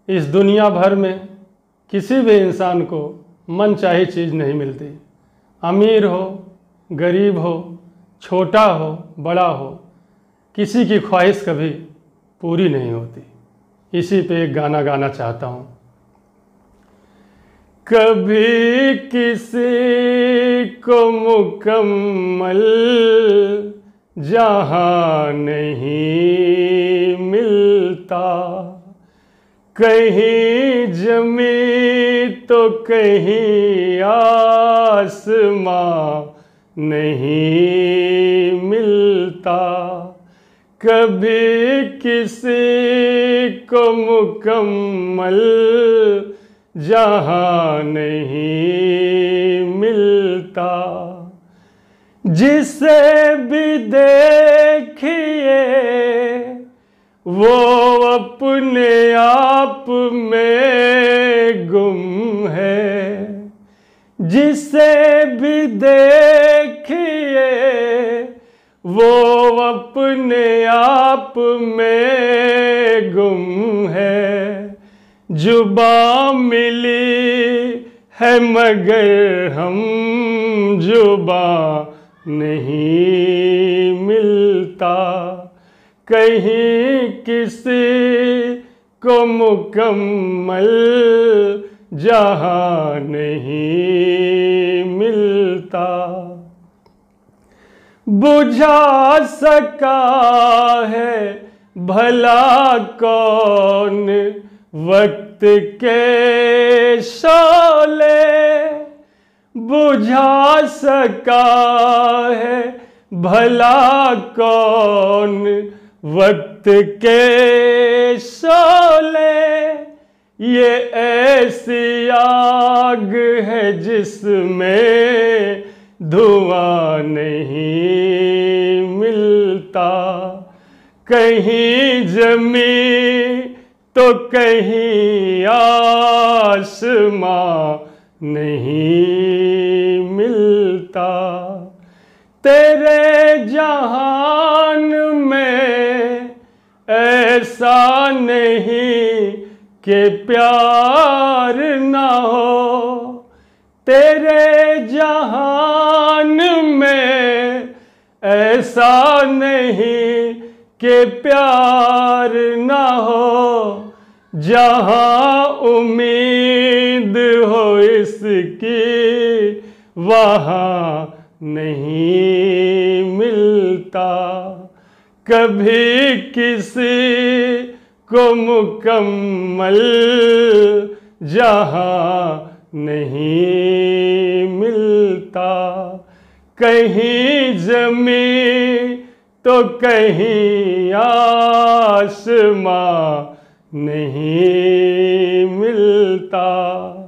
इस दुनिया भर में किसी भी इंसान को मनचाही चीज़ नहीं मिलती। अमीर हो, गरीब हो, छोटा हो, बड़ा हो, किसी की ख्वाहिश कभी पूरी नहीं होती। इसी पे एक गाना गाना चाहता हूँ। कभी किसी को मुकम्मल जहाँ नहीं मिलता, कहीं ज़मीं तो कहीं आसमां नहीं मिलता। कभी किसी को मुकम्मल जहाँ नहीं मिलता, जिसे भी देखिए वो अपने आप में गुम है। जिसे भी देखिए वो अपने आप में गुम है। जुबां मिली है मगर हम जुबां नहीं मिलता। कहीं किसी को मुकम्मल जहाँ नहीं मिलता। बुझा सका है भला कौन वक्त के शोले, बुझा सका है भला कौन वक्त के शोले। ये ऐसी आग है जिसमें धुआं नहीं मिलता। कहीं ज़मीं तो कहीं आसमां नहीं मिलता। तेरे जहान में ऐसा नहीं कि प्यार ना हो। तेरे जहान में ऐसा नहीं कि प्यार ना हो। जहाँ उम्मीद हो इसकी वहाँ नहीं मिलता। कभी किसी को मुकम्मल जहाँ नहीं मिलता। कहीं ज़मीं तो कहीं आसमां नहीं मिलता।